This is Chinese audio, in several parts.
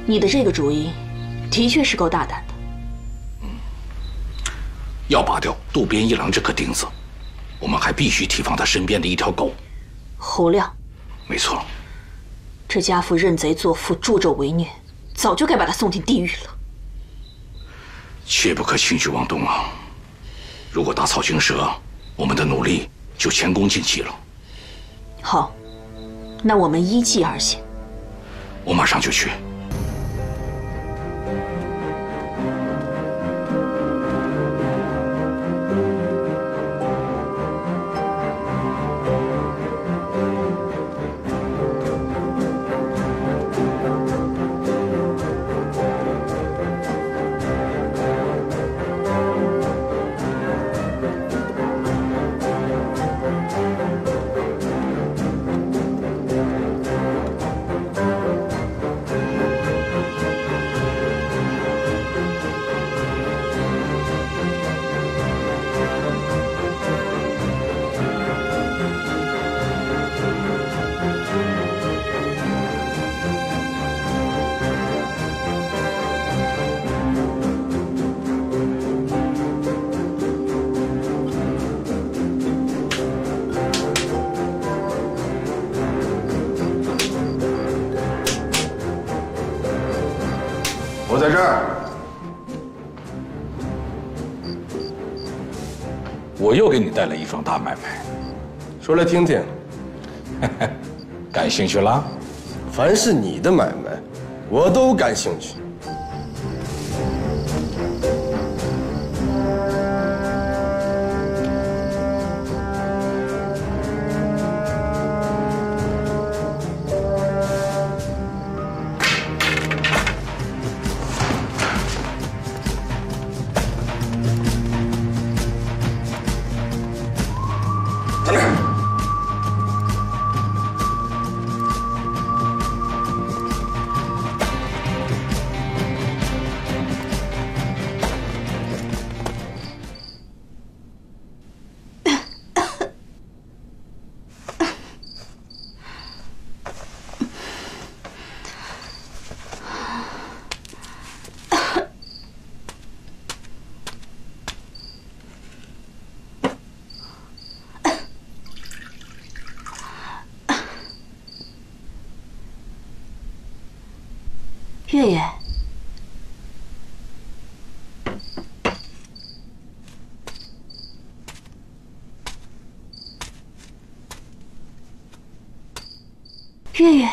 你的这个主意，的确是够大胆的。 要拔掉渡边一郎这颗钉子，我们还必须提防他身边的一条狗。 侯亮， 没错。 这家父认贼作父，助纣为虐，早就该把他送进地狱了。 切不可轻举妄动啊！如果打草惊蛇，我们的努力就前功尽弃了。 好，那我们依计而行。 我马上就去。 我在这儿。 我又给你带了一桩大买卖， 说来听听。 感兴趣啦？ 凡是你的买卖，我都感兴趣。 月月，月月，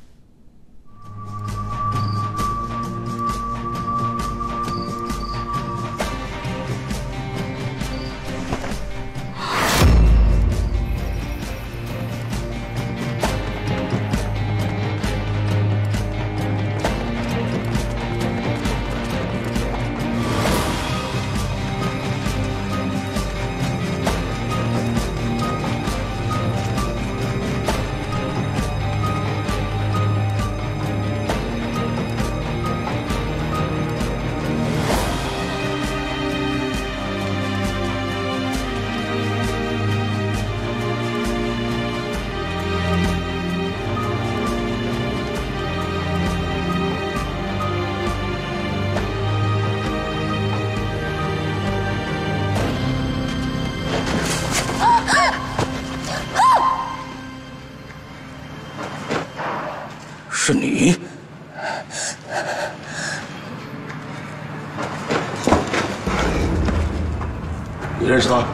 是你？ 你认识他？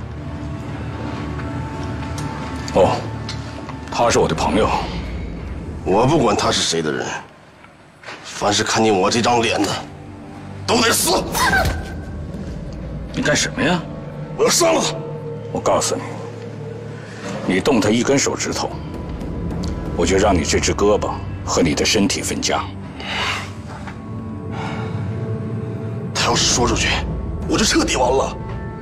哦，他是我的朋友。 我不管他是谁的人，凡是看见我这张脸的，都得死！ 你干什么呀？ 我要杀了他！ 我告诉你，你动他一根手指头，我就让你这只胳膊和你的身体分家。 他要是说出去，我就彻底完了。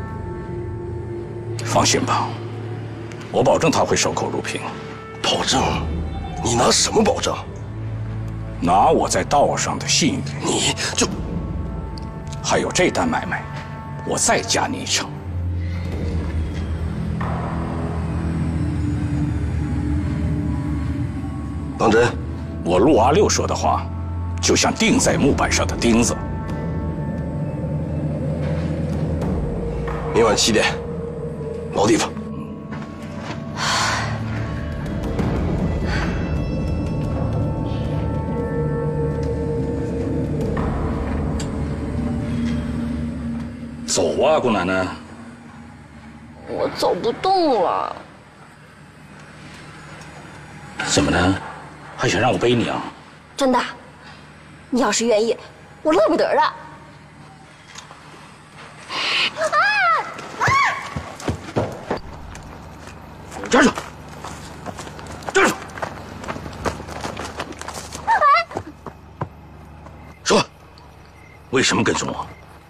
放心吧，我保证他会守口如瓶。 保证？你拿什么保证？ 拿我在道上的信誉。 你就还有这单买卖，我再加你一成。 当真？ 我陆阿六说的话， 就像钉在木板上的钉子。 明晚7点，老地方。 走啊，姑奶奶！ 我走不动了。 怎么呢？还想让我背你啊？ 真的，你要是愿意，我乐不得的。 站住！站住！说，为什么跟踪我？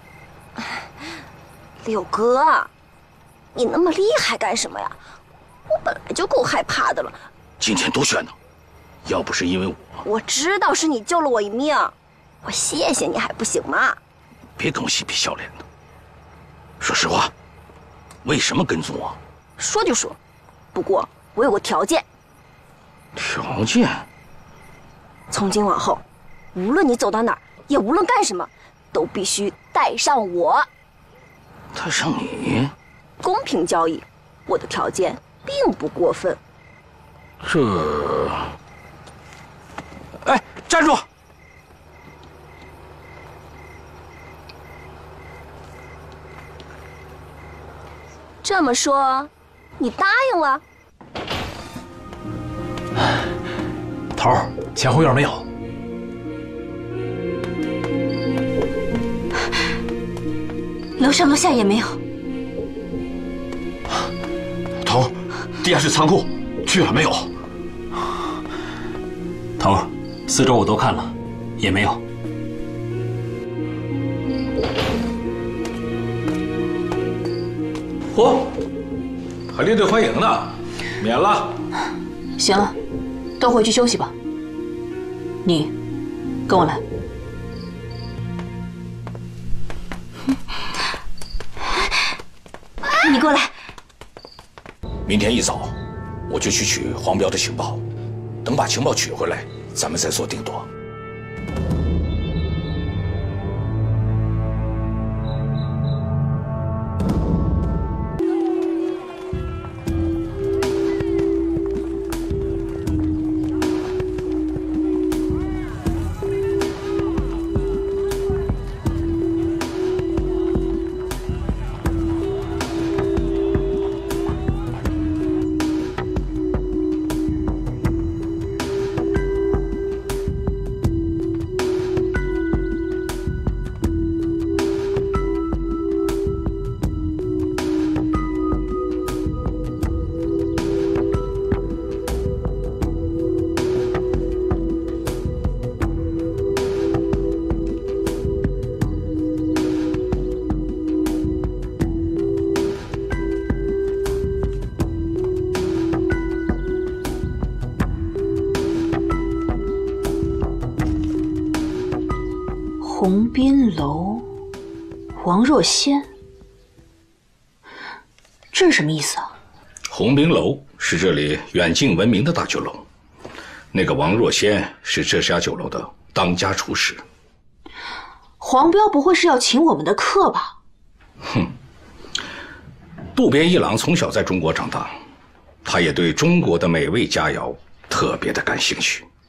六哥，你那么厉害干什么呀？我本来就够害怕的了。 今天多悬呢，要不是因为我知道是你救了我一命，我谢谢你还不行吗？ 别跟我嬉皮笑脸的。说实话，为什么跟踪我？ 说就说，不过我有个条件。 条件？ 从今往后，无论你走到哪儿，也无论干什么，都必须带上我。 带上你？ 公平交易，我的条件并不过分。 哎，站住！ 这么说，你答应了？ 头儿，前后院没有。 楼上楼下也没有。 头儿，地下室仓库去了没有？ 头儿，四周我都看了，也没有。 嚯，还列队欢迎呢，免了。 行了，都回去休息吧。你，跟我来。你过来。 明天一早，我就去取黄彪的情报，等把情报取回来，咱们再做定夺。 鸿宾楼，王若仙，这是什么意思啊？ 鸿宾楼是这里远近闻名的大酒楼，那个王若仙是这家酒楼的当家厨师。 黄彪不会是要请我们的客吧？ 哼，渡边一郎从小在中国长大，他也对中国的美味佳肴特别的感兴趣。